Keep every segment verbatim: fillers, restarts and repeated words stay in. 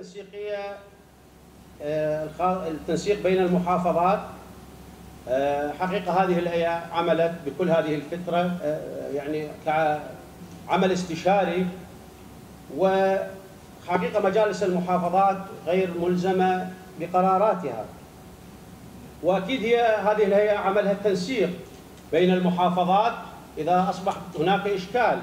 التنسيقية التنسيق بين المحافظات. حقيقة هذه الهيئة عملت بكل هذه الفترة يعني كعمل استشاري، وحقيقة مجالس المحافظات غير ملزمة بقراراتها، وأكيد هي هذه الهيئة عملها التنسيق بين المحافظات إذا أصبح هناك إشكال،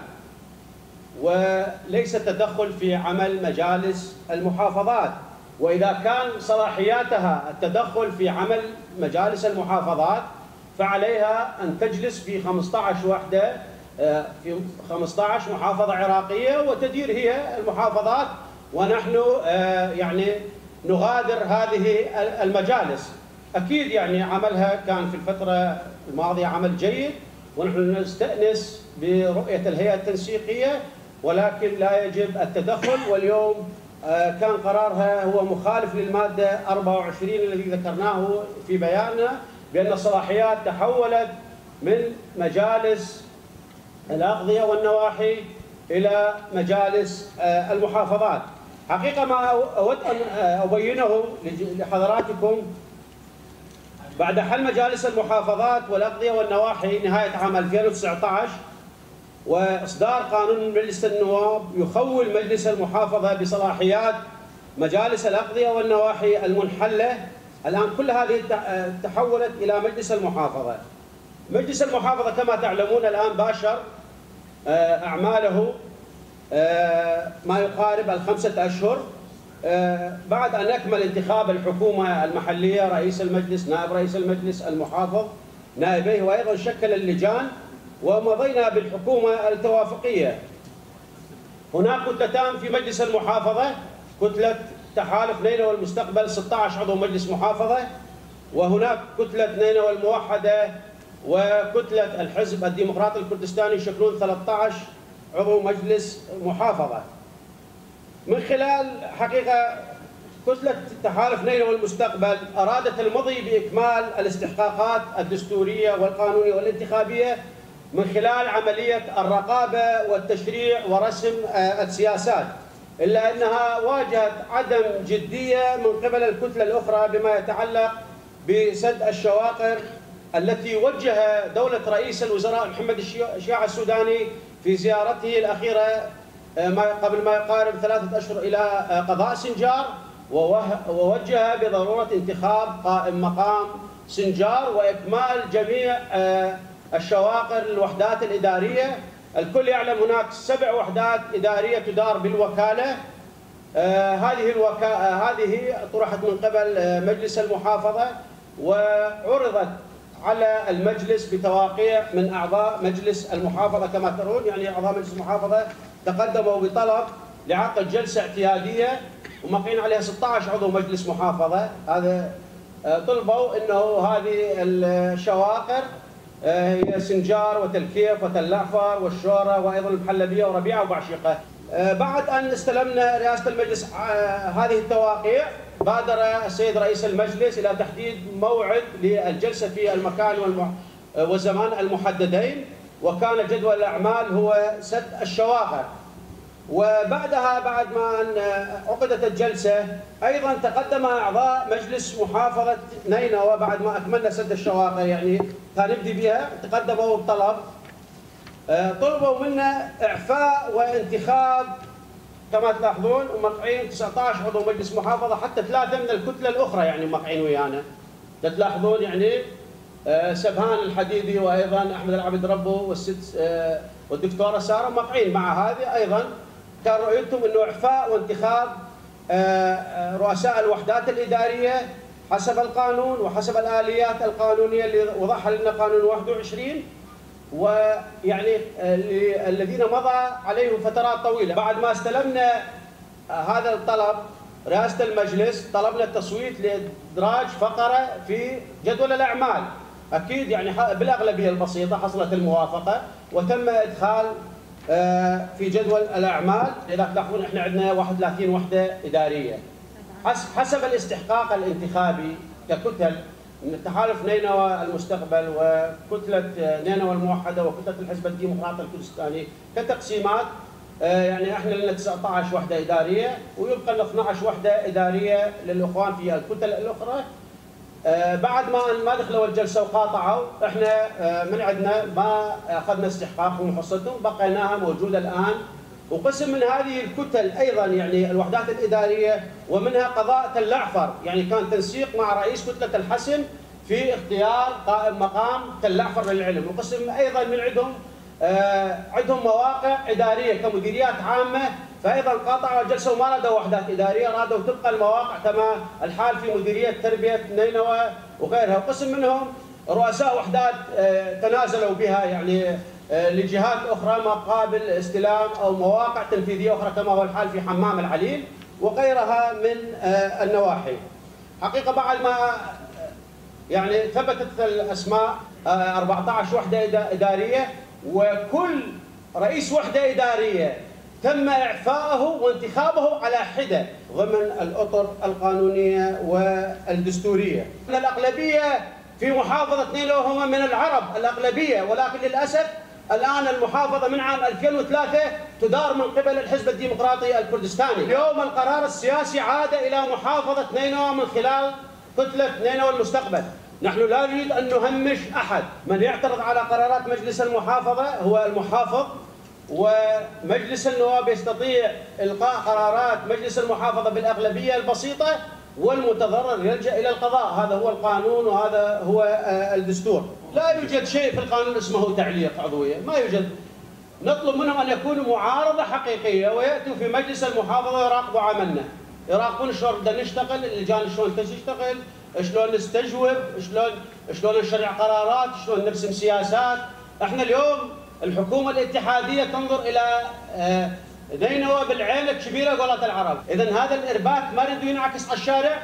وليس تدخل في عمل مجالس المحافظات. وإذا كان صلاحياتها التدخل في عمل مجالس المحافظات فعليها أن تجلس في خمسة عشر وحدة في خمسة عشر محافظة عراقية وتدير هي المحافظات، ونحن يعني نغادر هذه المجالس. أكيد يعني عملها كان في الفترة الماضية عمل جيد، ونحن نستأنس برؤية الهيئة التنسيقية، ولكن لا يجب التدخل. واليوم كان قرارها هو مخالف للمادة أربعة وعشرين الذي ذكرناه في بياننا، بأن الصلاحيات تحولت من مجالس الأقضية والنواحي إلى مجالس المحافظات. حقيقة ما أود أن أبينه لحضراتكم، بعد حل مجالس المحافظات والأقضية والنواحي نهاية عام ألفين وتسعة عشر وإصدار قانون من مجلس النواب يخول مجلس المحافظة بصلاحيات مجالس الأقضية والنواحي المنحلة، الآن كل هذه تحولت إلى مجلس المحافظة. مجلس المحافظة كما تعلمون الآن باشر أعماله ما يقارب الخمسة أشهر بعد أن أكمل انتخاب الحكومة المحلية، رئيس المجلس، نائب رئيس المجلس، المحافظ، نائبيه، وأيضا شكل اللجان ومضينا بالحكومة التوافقية. هناك كتلتان في مجلس المحافظة، كتلة تحالف نينوى المستقبل ستة عشر عضو مجلس محافظة، وهناك كتلة نينوى الموحدة وكتلة الحزب الديمقراطي الكردستاني يشكلون ثلاثة عشر عضو مجلس محافظة. من خلال حقيقة كتلة تحالف نينوى المستقبل أرادت المضي بإكمال الاستحقاقات الدستورية والقانونية والانتخابية من خلال عملية الرقابة والتشريع ورسم السياسات، إلا أنها واجهت عدم جدية من قبل الكتلة الأخرى بما يتعلق بسد الشواقر التي وجه دولة رئيس الوزراء محمد الشياع السوداني في زيارته الأخيرة قبل ما يقارب ثلاثة أشهر إلى قضاء سنجار، ووجه بضرورة انتخاب قائم مقام سنجار وإكمال جميع الشواقر الوحدات الإدارية. الكل يعلم هناك سبع وحدات إدارية تدار بالوكالة. آه هذه الوكا... آه هذه طرحت من قبل آه مجلس المحافظة وعرضت على المجلس بتواقيع من أعضاء مجلس المحافظة. كما ترون يعني أعضاء مجلس المحافظة تقدموا بطلب لعقد جلسة اعتيادية ومقين عليها ستة عشر عضو مجلس محافظة. هذا آه طلبوا أنه هذه الشواقر هي سنجار وتلكيف وتلعفر والشورى وايضا المحلبيه وربيعه وبعشيقه. بعد ان استلمنا رئاسه المجلس هذه التواقيع، بادر السيد رئيس المجلس الى تحديد موعد للجلسه في المكان والزمان المحددين، وكان جدول الاعمال هو سد الشواقر. وبعدها بعد ما أن عقدت الجلسة أيضا تقدم أعضاء مجلس محافظة نينوى بعد ما أكملنا سد الشواقر، يعني سنبدي بها، تقدموا بطلب طلبوا منا إعفاء وانتخاب كما تلاحظون ومقعين تسعة عشر عضو مجلس محافظة، حتى ثلاثة من الكتلة الأخرى يعني مقعين ويانا. تلاحظون يعني سبهان الحديدي وأيضا أحمد العبد ربو والست والدكتورة سارة مقعين مع هذه. أيضا كان رؤيتهم أنه إعفاء وانتخاب رؤساء الوحدات الإدارية حسب القانون وحسب الآليات القانونية اللي وضعها لنا قانون واحد وعشرين، ويعني الذين مضى عليهم فترات طويلة. بعد ما استلمنا هذا الطلب رئاسة المجلس طلبنا التصويت لإدراج فقرة في جدول الأعمال. أكيد يعني بالأغلبية البسيطة حصلت الموافقة وتم إدخال في جدول الأعمال. إذا تلاحظون إحنا عندنا واحد وثلاثين وحدة إدارية حسب الاستحقاق الانتخابي ككتل من تحالف نينوى المستقبل وكتلة نينوى الموحدة وكتلة الحزب الديمقراطي الكردستاني كتقسيمات. يعني احنا لنا تسعة عشر وحده اداريه ويبقى لنا اثني عشر وحده اداريه للاخوان في الكتل الاخرى. بعد ما ما دخلوا الجلسه وقاطعوا، احنا من عندنا ما اخذنا استحقاقهم وحصتهم، بقيناها موجوده الان. وقسم من هذه الكتل ايضا يعني الوحدات الاداريه ومنها قضاء تل اعفر، يعني كان تنسيق مع رئيس كتله الحسم في اختيار قائم مقام تل اعفر للعلم. وقسم ايضا من عندهم آه عندهم مواقع اداريه كمديريات عامه، فايضا قاطعوا الجلسه وما رادوا وحدات اداريه، رادوا تبقى المواقع كما الحال في مديريه تربيه نينوى وغيرها. وقسم منهم رؤساء وحدات آه تنازلوا بها يعني آه لجهات اخرى مقابل استلام او مواقع تنفيذيه اخرى كما هو الحال في حمام العليل وغيرها من آه النواحي. حقيقه بعد ما يعني ثبتت الاسماء آه أربعة عشر وحده اداريه، وكل رئيس وحده اداريه تم إعفائه وانتخابه على حدة ضمن الأطر القانونية والدستورية. الأغلبية في محافظة نينوى هم من العرب الأغلبية، ولكن للأسف الآن المحافظة من عام ألفين وثلاثة تدار من قبل الحزب الديمقراطي الكردستاني. اليوم القرار السياسي عاد إلى محافظة نينوى من خلال كتلة نينوى المستقبل. نحن لا نريد أن نهمش أحد، من يعترض على قرارات مجلس المحافظة هو المحافظ، ومجلس النواب يستطيع إلقاء قرارات مجلس المحافظة بالأغلبية البسيطة، والمتضرر يلجأ إلى القضاء. هذا هو القانون وهذا هو الدستور. لا يوجد شيء في القانون اسمه تعليق عضوية، ما يوجد. نطلب منهم أن يكونوا معارضة حقيقية ويأتوا في مجلس المحافظة ويراقبوا عملنا، يراقبون شلون بدنا نشتغل، اللجان شلون تشتغل، شلون نستجوب، شلون شلون نشرع قرارات، شلون نرسم سياسات. احنا اليوم الحكومة الاتحادية تنظر إلى نينوى بالعين الكبيرة قولة العرب. إذا هذا الإرباك ما يريد ينعكس على الشارع.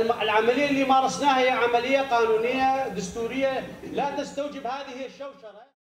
العملية اللي مارسناها هي عملية قانونية دستورية لا تستوجب هذه الشوشرة.